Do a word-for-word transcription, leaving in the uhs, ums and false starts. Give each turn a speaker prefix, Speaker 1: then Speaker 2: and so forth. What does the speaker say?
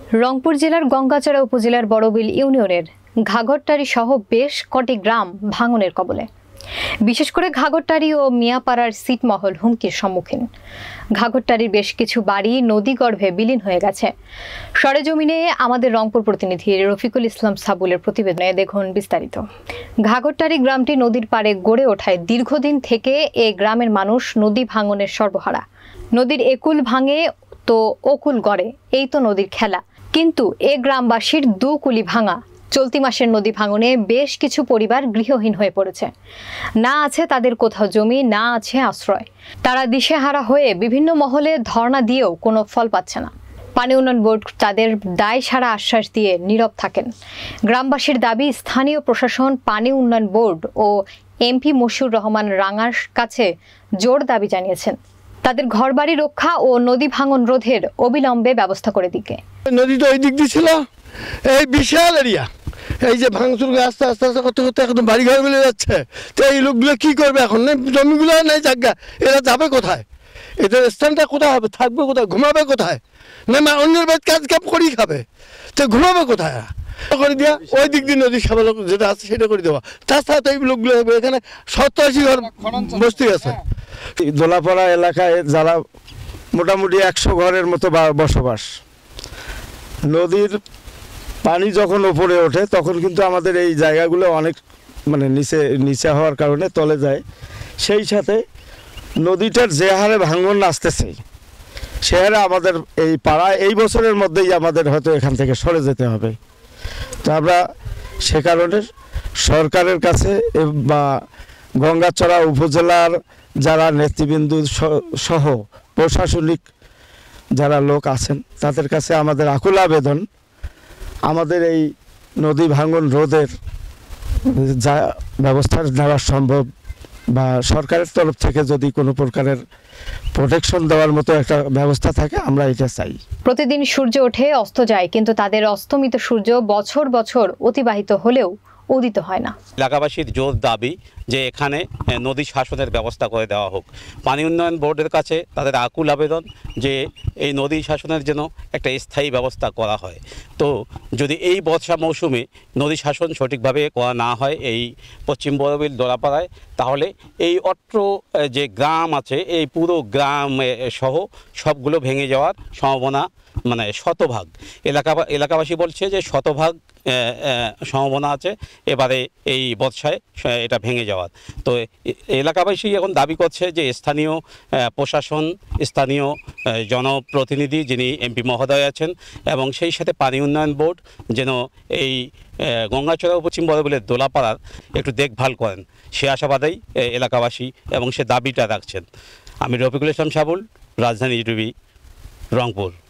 Speaker 1: রংপুর জেলার গঙ্গাচড়া উপজেলার বড়বিল ইউনিয়নের ঘাগরটারি সহ বেশ কটি গ্রাম ভাঙনের কবলে। বিশেষ করে ঘাগরটারি ও মিয়াপাড়ার ছিটমহল হুমকির সম্মুখীন। ঘাগরটারির বেশ কিছু বাড়ি নদীগর্ভে বিলীন হয়ে গেছে। সরেজমিনে আমাদের রংপুর প্রতিনিধি রফিকুল ইসলাম সাবুলের প্রতিবেদনে দেখুন বিস্তারিত। ঘাগরটারি গ্রামটি নদীর পাড়ে গড়ে ওঠায় দীর্ঘদিন থেকে এ গ্রামের মানুষ নদী ভাঙনের সর্বহারা। নদীর একুল ভাঙে তো অকুল গড়ে, এই তো নদীর খেলা। কিন্তু এ গ্রামবাসীর দু কুলি ভাঙা। চলতি মাসের নদী ভাঙনে বেশ কিছু পরিবার গৃহহীন হয়ে পড়েছে। না আছে তাদের কোথাও জমি, না আছে আশ্রয়। তারা দিশেহারা হয়ে বিভিন্ন মহলে ধর্ণা দিয়েও কোনো ফল পাচ্ছে না। পানি উন্নয়ন বোর্ড তাদের দায় সারা আশ্বাস দিয়ে নীরব থাকেন। গ্রামবাসীর দাবি, স্থানীয় প্রশাসন, পানি উন্নয়ন বোর্ড ও এমপি মশিউর রহমান রাঙার কাছে জোর দাবি জানিয়েছেন তাদের ঘরবাড়ি রক্ষা ও নদী ভাঙন রোধের অবিলম্বে ব্যবস্থা করে দিকে।
Speaker 2: নদী তো ওই দিক দিয়ে ছিল, এই বিশাল এরিয়া, এই যে ভাঙচুর আস্তে আস্তে আস্তে করতে করতে একদম বাড়ি ঘর মিলে যাচ্ছে। তো এই লোকগুলো কি করবে এখন? জমিগুলো নেই, জায়গা, এরা যাবে কোথায়? এদের স্থানটা কোথায় হবে? থাকবে কোথায়? ঘুমাবে কোথায়? না অন্যের বাড়ি কাজ কাপ করেই খাবে, তো ঘুমাবে কোথায়? করে দেওয়া ওই দিক দিয়ে নদী সবাই যেটা আছে সেটা করে দেওয়া। তাছাড়া তো এই লোকগুলো এখানে সত্তর আশি ঘর বসতি আছে।
Speaker 3: দোলাপাড়া এলাকায় যারা মোটামুটি একশো ঘরের মতো বসবাস, নদীর পানি যখন ওপরে ওঠে তখন কিন্তু আমাদের এই জায়গাগুলো অনেক মানে নিচে নিচে হওয়ার কারণে তলে যায়। সেই সাথে নদীটার যে হারে ভাঙন আসতেছে সে হারে আমাদের এই পাড়া এই বছরের মধ্যেই আমাদের হয়তো এখান থেকে সরে যেতে হবে। তো আমরা সে কারণে সরকারের কাছে বা গঙ্গাচড়া উপজেলার যারা নেতৃবৃন্দ সহ প্রশাসনিক যারা লোক আছেন তাদের কাছে আমাদের আকুল আবেদন, আমাদের এই নদী ভাঙন রোধের যা ব্যবস্থা নেওয়া সম্ভব বা সরকারের তরফ থেকে যদি কোনো প্রকারের প্রোটেকশন দেওয়ার মতো একটা ব্যবস্থা থাকে, আমরা এটা চাই।
Speaker 1: প্রতিদিন সূর্য ওঠে, অস্ত যায়, কিন্তু তাদের অস্তমিত সূর্য বছর বছর অতিবাহিত হলেও উদিত হয় না।
Speaker 4: এলাকাবাসীর জোর দাবি যে এখানে নদী শাসনের ব্যবস্থা করে দেওয়া হোক। পানি উন্নয়ন বোর্ডের কাছে তাদের আকুল আবেদন যে এই নদী শাসনের জন্য একটা স্থায়ী ব্যবস্থা করা হয়। তো যদি এই বর্ষা মৌসুমে নদী শাসন সঠিকভাবে করা না হয় এই পশ্চিম বড়বিল দোলাপাড়ায়, তাহলে এই অট্ট যে গ্রাম আছে এই পুরো গ্রাম সহ সবগুলো ভেঙে যাওয়ার সম্ভাবনা মানে শতভাগ। এলাকা এলাকাবাসী বলছে যে শতভাগ সম্ভাবনা আছে এবারে এই বর্ষায় এটা ভেঙে যাওয়ার। তো এলাকাবাসী এখন দাবি করছে যে স্থানীয় প্রশাসন, স্থানীয় জনপ্রতিনিধি যিনি এমপি মহোদয় আছেন এবং সেই সাথে পানি উন্নয়ন বোর্ড যেন এই গঙ্গাচড়া পশ্চিম বড়বিলের দোলাপাড়ার একটু দেখভাল করেন, সে আশাবাদেই এলাকাবাসী এবং সে দাবিটা রাখছেন। আমি রফিকুল ইসলাম সাবুল, রাজধানী টিভি, রংপুর।